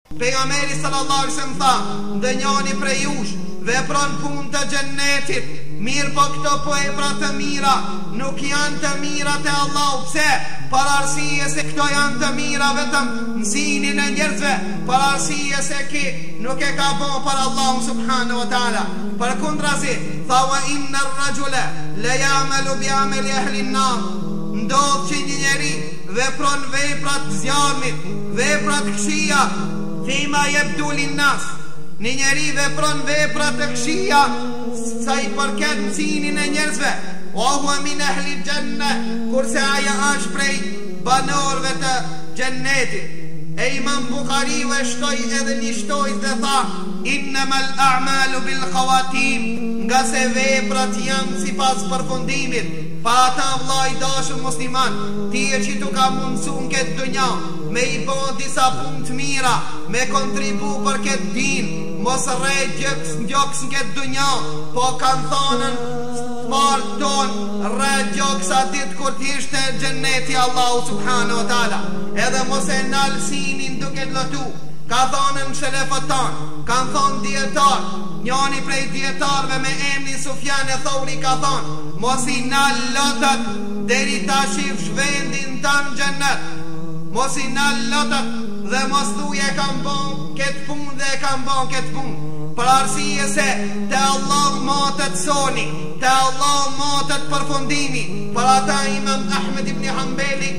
Pejgamberi sallallahu alaihi wasallam tha, ndonjëri prej jush vepron punë të xhennetit, mirë po këto vepra të mira nuk janë të mira te Allahu. Pse? Për arsye se këto janë të mira vetëm në sinin e njerëzve, për arsye se ki nuk e ka bo për Allahu subhanahu wa taala. Përkundrazi, tha wa inna ar-rajula la ya'malu bi amali ahli an-nar. Ndodh që një njeri vepron veprat zjarmit, veprat këqija, fima yabdu lin-nas. Një njeri vepron veprat të këqija sa i përket sinin e njerëzve, wa huwa min ahli al-janna, kurse aja është prej banorëve të xhennetit. E Imam Bukhariu e shtoi edhe një shtojës dhe tha, innamal a'malu bil khawatim, nga se veprat janë sipas përfundimit. Pa ata vllai dashur musliman, ti e që tu ka mundësu në këtë dunja me i bo disa punë të mira, me kontribu për këtë din, mos rrej gjoks në këtë dunja, po kanë thonën marë tonë rrej gjoks atit kur t'ishte xhenneti Allahu subhanahu wa taala. Edhe mos e nalësinin duke lotu. Ka thonën shelefët tanë, kanë thonë dietar, njani prej dietarve me emrin Sufjan e Thauri ka thonë, mos i nal lotat deri ta shifsh vendin tanë xhennet. Mos i nal lotat dhe mos thuje kam bon këtë punë dhe kam bon këtë punë. Për arsye se te Allah matet soni, te Allah matet përfundimi. Për ata Imam Ahmed ibn Hanbali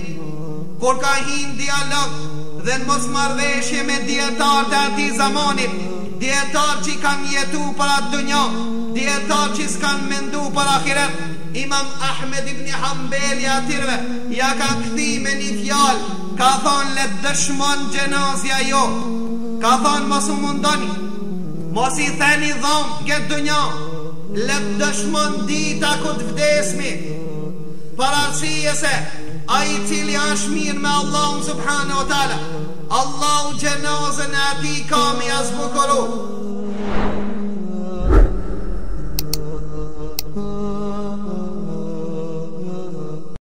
kur ka hin dialog dhe në mos marrëveshje me dietar të atij zamanit, dietar që kanë jetu për atë dunja, dietar që s'kan mendu për ahiret, Imam Ahmed ibn Hanbali atirve ja ka kthi me një fjalë, ka thonë le dëshmon gjenazja jo, ka thonë mos u mundoni, mos i theni dhomë këtë dunja, le dëshmon dita ku të vdesmi, për arsye se a i cili është mirë me Allahun subhanahu wa taala, Allahu gjenazën e ati ka me azbukuru.